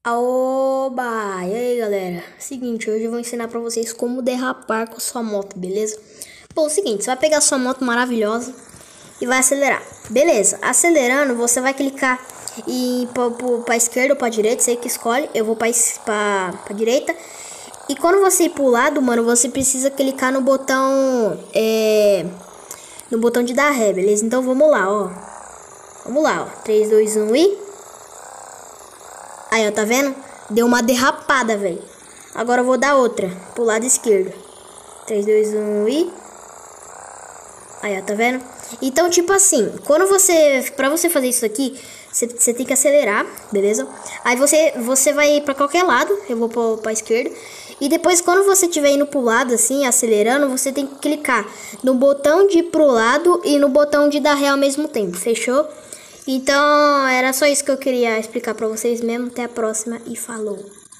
Aoba! E aí, galera? Seguinte, hoje eu vou ensinar pra vocês como derrapar com a sua moto, beleza? Bom, seguinte, você vai pegar a sua moto maravilhosa e vai acelerar. Beleza, acelerando, você vai clicar pra esquerda ou pra direita, você que escolhe. Eu vou pra direita. E quando você ir pro lado, mano, você precisa clicar no botão, no botão de dar ré, beleza? Então vamos lá, ó. Vamos lá, ó. 3, 2, 1 e... Aí, ó, tá vendo? Deu uma derrapada, velho. Agora eu vou dar outra pro lado esquerdo. 3, 2, 1 e... Aí, ó, tá vendo? Então, tipo assim, pra você fazer isso aqui, você tem que acelerar, beleza? Aí você vai pra qualquer lado, eu vou pra esquerda. E depois, quando você estiver indo pro lado, assim, acelerando, você tem que clicar no botão de ir pro lado e no botão de dar ré ao mesmo tempo, fechou? Então, era só isso que eu queria explicar pra vocês mesmo. Até a próxima e falou!